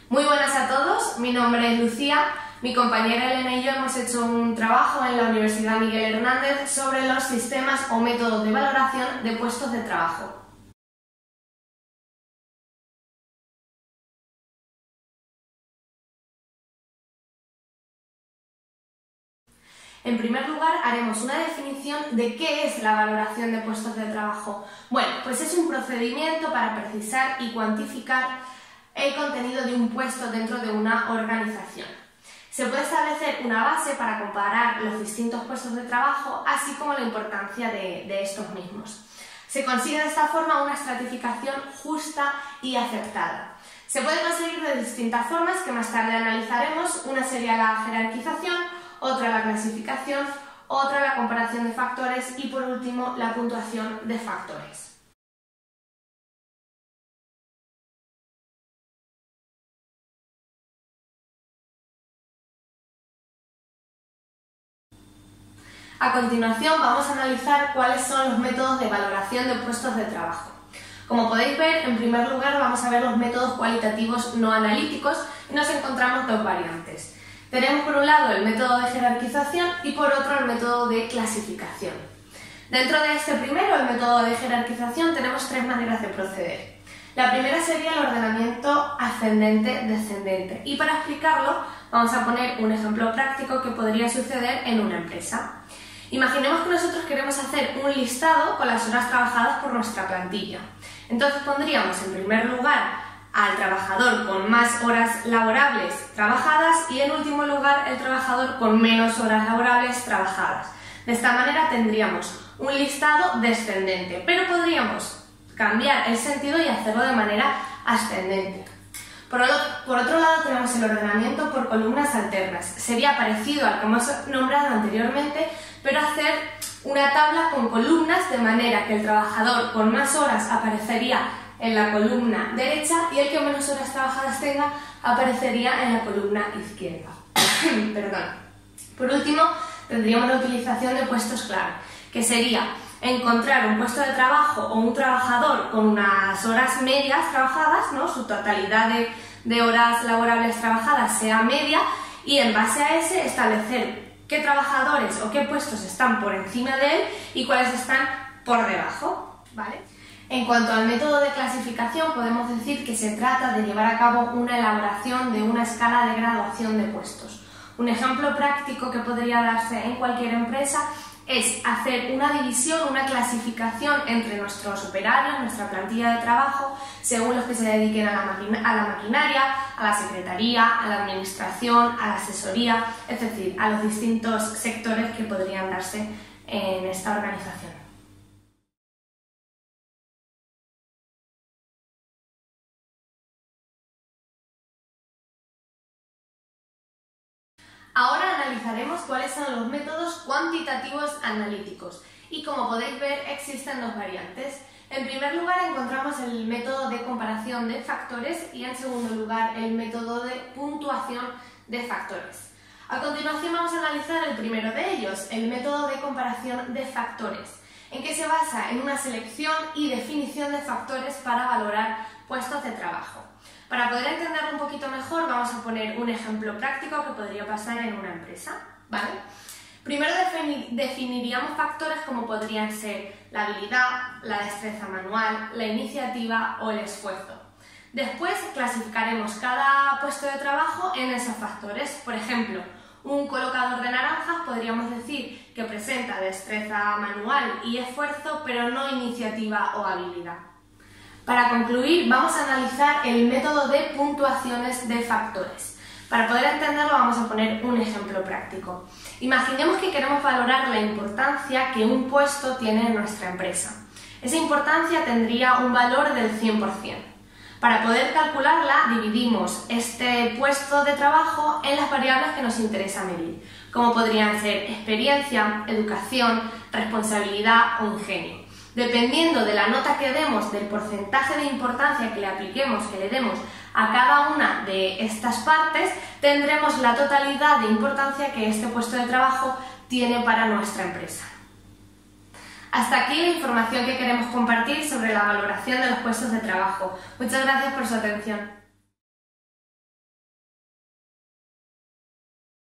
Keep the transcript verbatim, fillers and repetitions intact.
Muy buenas a todos, mi nombre es Lucía, mi compañera Elena y yo hemos hecho un trabajo en la Universidad Miguel Hernández sobre los sistemas o métodos de valoración de puestos de trabajo. En primer lugar, haremos una definición de qué es la valoración de puestos de trabajo. Bueno, pues es un procedimiento para precisar y cuantificar el contenido de un puesto dentro de una organización. Se puede establecer una base para comparar los distintos puestos de trabajo, así como la importancia de, de estos mismos. Se consigue de esta forma una estratificación justa y acertada. Se puede conseguir de distintas formas que más tarde analizaremos. Una sería la jerarquización, otra la clasificación, otra la comparación de factores y por último la puntuación de factores. A continuación vamos a analizar cuáles son los métodos de valoración de puestos de trabajo. Como podéis ver, en primer lugar vamos a ver los métodos cualitativos no analíticos y nos encontramos dos variantes. Tenemos por un lado el método de jerarquización y por otro el método de clasificación. Dentro de este primero, el método de jerarquización, tenemos tres maneras de proceder. La primera sería el ordenamiento ascendente-descendente y para explicarlo vamos a poner un ejemplo práctico que podría suceder en una empresa. Imaginemos que nosotros queremos hacer un listado con las horas trabajadas por nuestra plantilla. Entonces pondríamos en primer lugar al trabajador con más horas laborables trabajadas y en último lugar el trabajador con menos horas laborables trabajadas. De esta manera tendríamos un listado descendente, pero podríamos cambiar el sentido y hacerlo de manera ascendente. Por, por otro lado tenemos el ordenamiento por columnas alternas. Sería parecido al que hemos nombrado anteriormente, pero hacer una tabla con columnas de manera que el trabajador con más horas aparecería en la columna derecha y el que menos horas trabajadas tenga aparecería en la columna izquierda. Perdón. Por último, tendríamos la utilización de puestos clave, que sería encontrar un puesto de trabajo o un trabajador con unas horas medias trabajadas, ¿no? Su totalidad de, de horas laborables trabajadas sea media y en base a ese establecer qué trabajadores o qué puestos están por encima de él y cuáles están por debajo, ¿vale? En cuanto al método de clasificación, podemos decir que se trata de llevar a cabo una elaboración de una escala de graduación de puestos. Un ejemplo práctico que podría darse en cualquier empresa es hacer una división, una clasificación entre nuestros operarios, nuestra plantilla de trabajo, según los que se dediquen a la, maquina, a la maquinaria, a la secretaría, a la administración, a la asesoría, es decir, a los distintos sectores que podrían darse en esta organización. Ahora analizaremos cuáles son los métodos cuantitativos analíticos y como podéis ver existen dos variantes. En primer lugar encontramos el método de comparación de factores y en segundo lugar el método de puntuación de factores. A continuación vamos a analizar el primero de ellos, el método de comparación de factores, en que se basa en una selección y definición de factores para valorar puestos de trabajo. Para poder entenderlo un poquito mejor, vamos a poner un ejemplo práctico que podría pasar en una empresa, ¿vale? Primero definiríamos factores como podrían ser la habilidad, la destreza manual, la iniciativa o el esfuerzo. Después clasificaremos cada puesto de trabajo en esos factores. Por ejemplo, un colocador de naranjas podríamos decir que presenta destreza manual y esfuerzo, pero no iniciativa o habilidad. Para concluir, vamos a analizar el método de puntuaciones de factores. Para poder entenderlo vamos a poner un ejemplo práctico. Imaginemos que queremos valorar la importancia que un puesto tiene en nuestra empresa. Esa importancia tendría un valor del cien por cien. Para poder calcularla, dividimos este puesto de trabajo en las variables que nos interesa medir, como podrían ser experiencia, educación, responsabilidad o ingenio. Dependiendo de la nota que demos, del porcentaje de importancia que le apliquemos, que le demos a cada una de estas partes, tendremos la totalidad de importancia que este puesto de trabajo tiene para nuestra empresa. Hasta aquí la información que queremos compartir sobre la valoración de los puestos de trabajo. Muchas gracias por su atención.